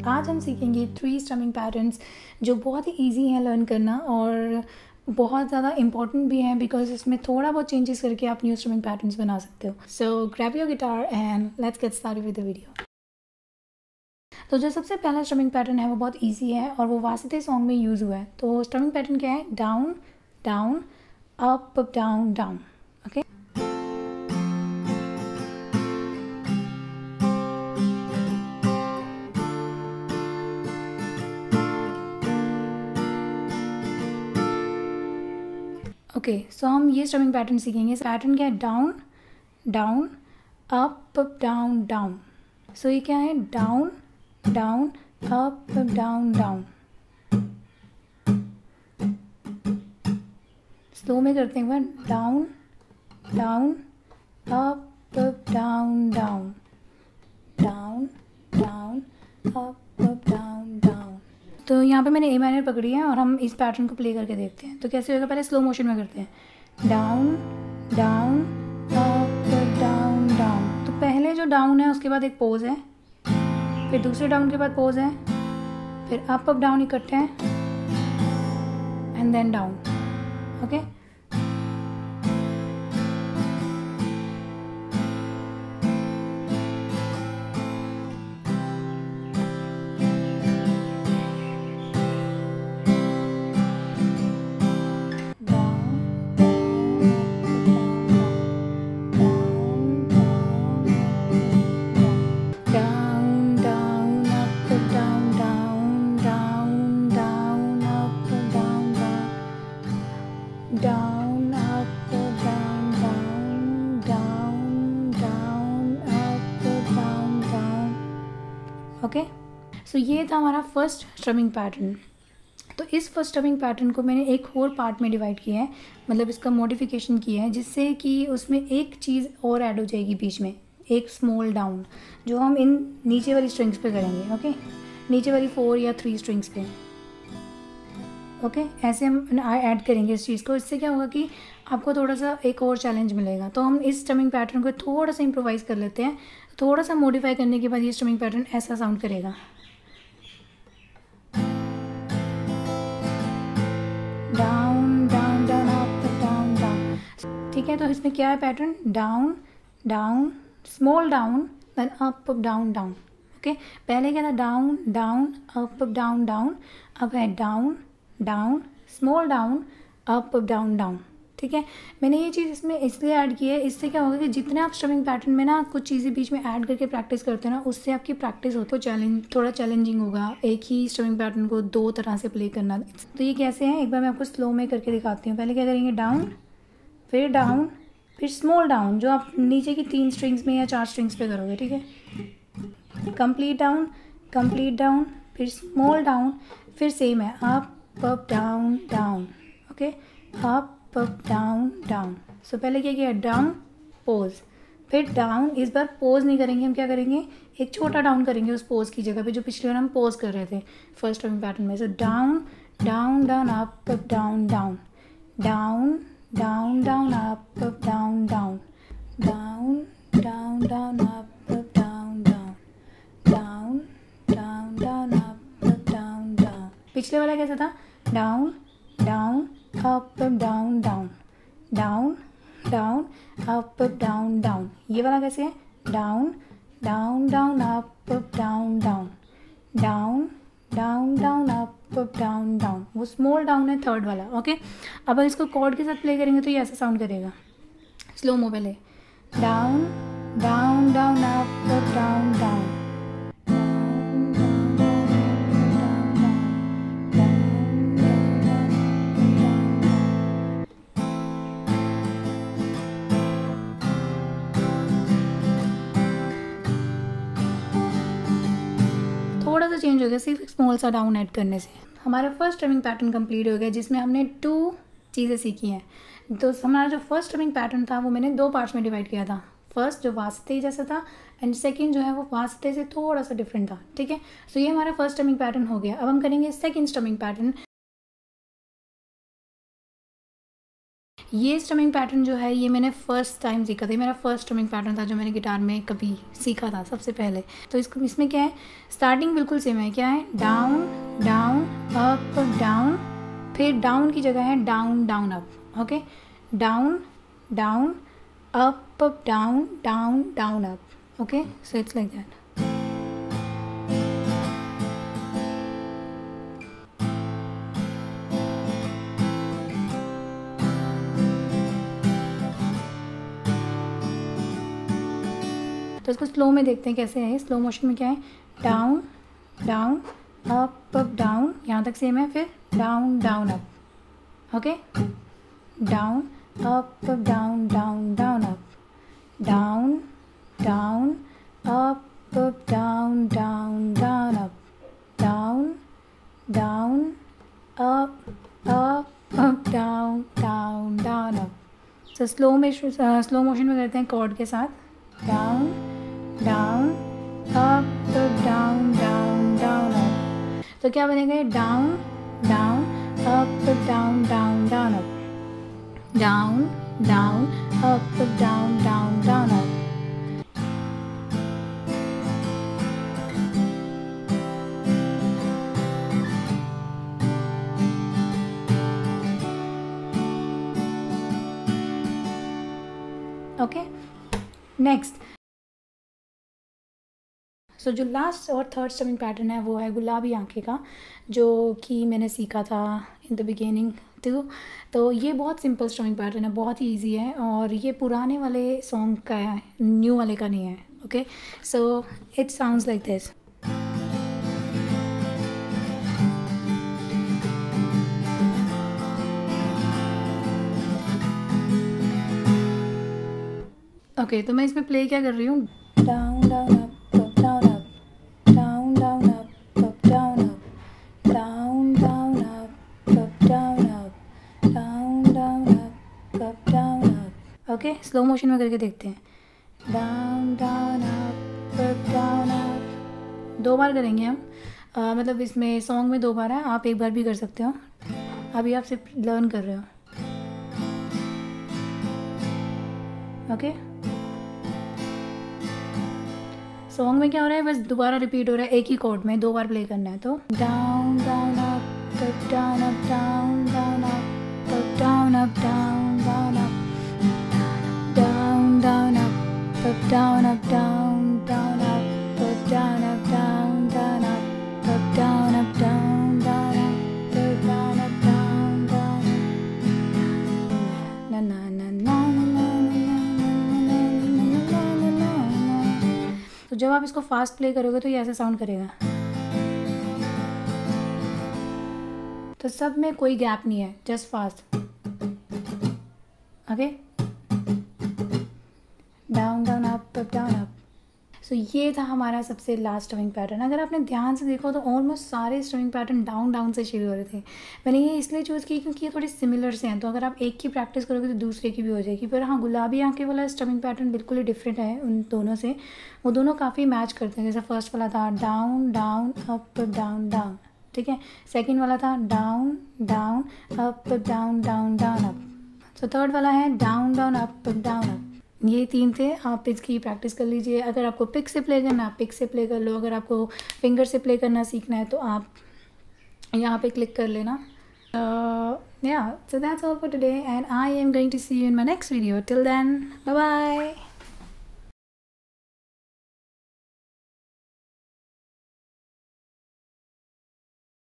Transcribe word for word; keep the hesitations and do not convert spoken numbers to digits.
आज हम सीखेंगे थ्री स्ट्रमिंग पैटर्न्स जो बहुत ही ईजी हैं लर्न करना और बहुत ज़्यादा इंपॉर्टेंट भी हैं बिकॉज इसमें थोड़ा बहुत चेंजेस करके आप न्यू स्ट्रमिंग पैटर्न्स बना सकते हो. So grab your guitar and let's get started with the video. तो जो सबसे पहला स्ट्रमिंग पैटर्न है वो बहुत इजी है और वो वास्ते सॉन्ग में यूज़ हुआ है. तो स्ट्रमिंग पैटर्न क्या है? Down down up down down. Okay, okay so हम ये स्ट्रमिंग पैटर्न सीखेंगे. पैटर्न क्या है? Down down up down down. So ये क्या है? Down down up down down. Slow में करते हैं. Down down up down down down down up down down. तो यहाँ पे मैंने ए माइनर पकड़ी है और हम इस पैटर्न को प्ले करके देखते हैं. तो कैसे होगा? पहले स्लो मोशन में करते हैं. Down down up down down. तो पहले जो डाउन है उसके बाद एक पोज है, फिर दूसरे डाउन के बाद पोज है, फिर अप अप डाउन इकट्ठे हैं and then down. Okay, down up down down down down up down down. Okay, so ये था हमारा फर्स्ट स्ट्रमिंग पैटर्न. तो इस फर्स्ट स्ट्रमिंग पैटर्न को मैंने एक और पार्ट में डिवाइड किया है, मतलब इसका मॉडिफिकेशन किया है जिससे कि उसमें एक चीज़ और ऐड हो जाएगी बीच में, एक स्मॉल डाउन जो हम इन नीचे वाली स्ट्रिंग्स पे करेंगे. ओके, नीचे वाली फोर या थ्री स्ट्रिंग्स पे. ओके okay, ऐसे हम ऐड करेंगे इस चीज़ को. इससे क्या होगा कि आपको थोड़ा सा एक और चैलेंज मिलेगा. तो हम इस स्ट्रमिंग पैटर्न को थोड़ा सा इम्प्रोवाइज़ कर लेते हैं. थोड़ा सा मॉडिफाई करने के बाद ये स्ट्रमिंग पैटर्न ऐसा साउंड करेगा. Down down down up down down. ठीक है, तो इसमें क्या है pattern? Down down small down then up down down. Okay, पहले क्या था? Down down up down down. अब है down down small down up down down. ठीक है, मैंने ये चीज़ इसमें इसलिए ऐड की है. इससे क्या होगा कि जितने आप स्ट्रमिंग पैटर्न में ना कुछ चीज़ें बीच में ऐड करके प्रैक्टिस करते हो ना, उससे आपकी प्रैक्टिस हो तो चैलेंज थोड़ा चैलेंजिंग होगा एक ही स्ट्रमिंग पैटर्न को दो तरह से प्ले करना. तो ये कैसे है, एक बार मैं आपको स्लो में करके दिखाती हूँ. पहले क्या करेंगे? डाउन, फिर डाउन, फिर स्मॉल डाउन जो आप नीचे की तीन स्ट्रिंग्स में या चार स्ट्रिंग्स पे करोगे. ठीक है, कंप्लीट डाउन कंप्लीट डाउन, फिर स्मॉल डाउन, फिर सेम है up up down down. Okay, up up down down. So पहले क्या किया? डाउन पोज, फिर डाउन. इस बार पोज नहीं करेंगे हम, क्या करेंगे? एक छोटा डाउन करेंगे उस पोज की जगह पे जो पिछले बार हम पोज कर रहे थे फर्स्ट स्ट्रमिंग पैटर्न में. So down down down up up down down down down down up up down down down down down up up down down down down down up up down down. पिछले वाला कैसा था? Down down up down down down down up down down. ये वाला कैसे है? Down down down up down down down down down up down down. वो small down है थर्ड वाला. ओके, अब इसको कॉर्ड के साथ प्ले करेंगे तो ये ऐसा साउंड करेगा. स्लो मो पहले. Down down down up down down. थोड़ा सा चेंज हो गया सिर्फ स्मॉल सा डाउन ऐड करने से. हमारा फर्स्ट स्ट्रमिंग पैटर्न कंप्लीट हो गया जिसमें हमने टू चीज़ें सीखी हैं. तो हमारा जो फर्स्ट स्ट्रमिंग पैटर्न था वो मैंने दो पार्ट्स में डिवाइड किया था. फर्स्ट जो वास्ते जैसा था एंड सेकंड जो है वो वास्ते से थोड़ा सा डिफरेंट था. ठीक है, सो ये हमारा फर्स्ट स्ट्रमिंग पैटर्न हो गया. अब हम करेंगे सेकंड स्ट्रमिंग पैटर्न. ये स्ट्रमिंग पैटर्न जो है ये मैंने फ़र्स्ट टाइम सीखा था, मेरा फर्स्ट स्ट्रमिंग पैटर्न था जो मैंने गिटार में कभी सीखा था सबसे पहले। तो इसको इसमें क्या है, स्टार्टिंग बिल्कुल सेम है, क्या है, डाउन डाउन अप डाउन, फिर डाउन की जगह है down down up, okay, down down up down down down up, okay, so it's like that. तो इसको स्लो में देखते हैं कैसे है। स्लो मोशन में क्या है, down down up up down, यहाँ तक सेम है, फिर down down up, okay, down up down down down up, down down up down down down up, down down up up down down down up. तो slow में slow motion में करते हैं chord के साथ, down down up down down down up. तो क्या बनेगा, down down up down down down up, down down up down down down up. Okay, next, so जो लास्ट और थर्ड स्ट्रमिंग पैटर्न है वो है गुलाबी आंखें का, जो कि मैंने सीखा था इन द बिगिनिंग टू। तो ये बहुत सिंपल स्ट्रमिंग पैटर्न है, बहुत ही इजी है, और ये पुराने वाले सॉन्ग का है, न्यू वाले का नहीं है, okay. So it sounds like this. Okay, तो मैं इसमें प्ले क्या कर रही हूँ, down down up up down up, down down up up down up, down down up up down up, down down up up down up. Okay, slow motion में करके देखते हैं, down down up up down up. दो बार करेंगे हम, आ, मतलब इसमें सॉन्ग में दो बार है, आप एक बार भी कर सकते हो, अभी आप सिर्फ लर्न कर रहे हो, ओके। सॉन्ग में क्या हो रहा है, बस दोबारा रिपीट हो रहा है, एक ही कॉर्ड में दो बार प्ले करना है। तो down down up up down up down down up up down up down down up, down down up up down up down down up up down up down down up up down up down down up up down up down down, ना ना ना ना। तो जब आप इसको fast play करोगे तो ये ऐसा साउंड करेगा। तो सब में कोई गैप नहीं है, just fast, okay, down down up up down up. So ये था हमारा सबसे लास्ट स्ट्रमिंग पैटर्न। अगर आपने ध्यान से देखो तो ऑलमोस्ट सारे स्ट्रमिंग पैटर्न डाउन डाउन से शुरू हो रहे थे। मैंने ये इसलिए चूज़ की क्योंकि ये थोड़े सिमिलर से हैं, तो अगर आप एक की प्रैक्टिस करोगे तो दूसरे की भी हो जाएगी। पर हाँ, गुलाबी आंखें वाला स्ट्रमिंग पैटर्न बिल्कुल ही डिफरेंट है उन दोनों से, वो दोनों काफ़ी मैच करते हैं। जैसे फर्स्ट वाला था down down up down down, ठीक है, सेकेंड वाला था down down up down down down up, तो थर्ड वाला है down down up down up. ये तीन थे, आप इसकी प्रैक्टिस कर लीजिए। अगर आपको पिक से प्ले करना है, पिक से प्ले कर लो। अगर आपको फिंगर से प्ले करना सीखना है तो आप यहाँ पे क्लिक कर लेना। या, so that's all for today and I am going to see you in my next video. Till then, bye bye.